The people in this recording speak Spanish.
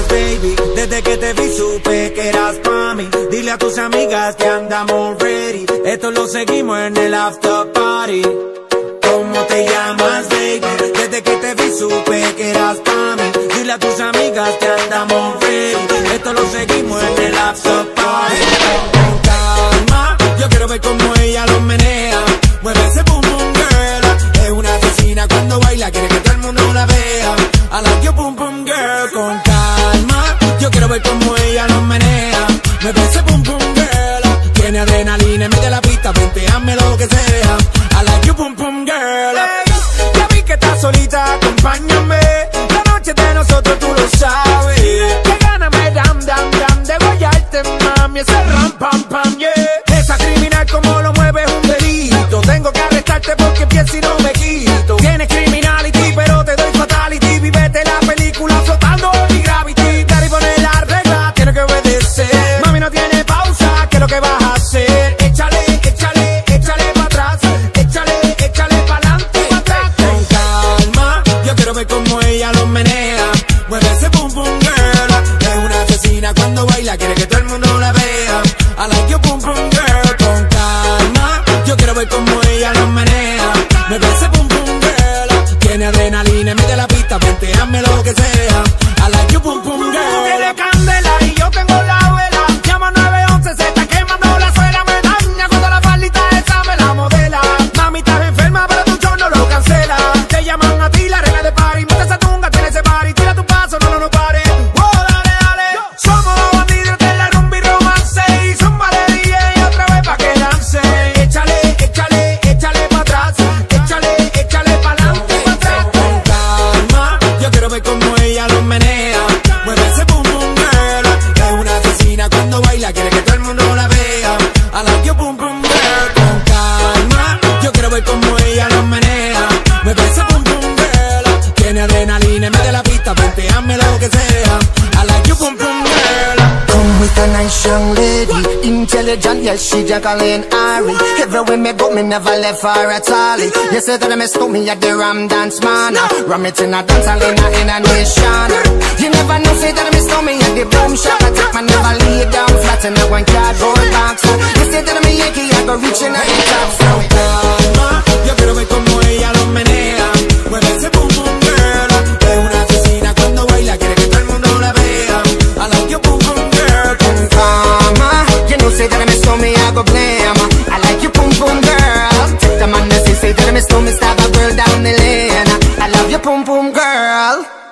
baby. Desde que te vi supe que eras pa' mí. Dile a tus amigas que andamos ready. Esto lo seguimos en el after party. ¿Cómo te llamas, baby? Desde que te vi supe que eras pa' mí. Dile a tus amigas que andamos ready. Esto lo seguimos en el after party. Con calma, yo quiero ver cómo ella lo menea. Mueve ese boom boom girl. Es una asesina cuando baila, quiere que todo el mundo la vea. I like your boom boom girl. Con calma, yo quiero ver cómo ella lo menea. Mueve ese boom boom girl. Tiene adrenalina en medio de la pista, hazme lo que sea. I like your boom boom girl. Hey, ya vi que estás solita, acompáñame. La noche de nosotros tú lo sabes. Que gana me dam de guayarte, mami. Ese ram pam pam, yeah. Esa criminal como lo mueve es un delito. Tengo que arrestarte porque pienso y no me quito. Tienes criminality pero te doy fatality. Vivete la película flotando en gravity. Daddy pone la regla, tiene que obedecer. Mami no tiene pausa, ¿qué es lo que vas a hacer? Échale, échale, échale pa' atrás. Échale, échale pa'lante, pa' atrás. Con calma, yo quiero ver cómo ella lo menea. Mueve ese boom boom girl. Es una asesina cuando baila, quiere que todo el mundo la vea. I like your boom boom girl. Con calma, yo quiero ver cómo ella lo menea. Mueve ese boom boom girl. Tiene adrenalina en medio de la pista, hazme lo que sea. I like your boom boom girl. Tú tienes candela y yo tengo la vela. Llama 911, se está quemando la suela. Me daña cuando la faldita esa me la modela. Mami, estás enferma, pero tu show no lo cancela. Te llaman a ti, la regla de party. Mete esa tunga, tiene ese party. Tira tu paso, no pare. Oh, dale, dale. Somos los bandidos de la rumba y romance. Y zumba de DJ otra vez pa' que dance. Échale, échale, échale pa' atrás. Échale, échale pa'lante, pa' atrás. Con calma, yo quiero ver cómo ella lo menea. Mueve ese boom boom girl. Es una asesina cuando baila, quiere que todo el mundo la vea. I like your boom boom girl. Con calma, yo quiero ver cómo ella lo menea. Mueve ese boom boom girl. Tiene adrenalina en medio de la pista, hazme lo que sea. I like your boom boom girl. Come with a nice young lady, intelligent, yes, she Jacqueline Ari. Everywhere me go, me never left her at all. You say that me stop me at the Ram Dance Man. Ram it in a dance hall in a nation. You never know, say that me stop me at the Boom Shop. I take my never lay down flat in a one cardboard box. You say that me Yankee, I go reaching out the top. So calma, yo quiero ver cómo ella lo menea. Mueve ese boom boom girl. Es una asesina cuando baila, quiere que todo el mundo la vea. I like your boom boom girl. Con calma, you know say that me stop me, I go blame. I like your boom boom girl. Take the man that say that me stop me, stab a girl down the lane. I love your boom boom girl.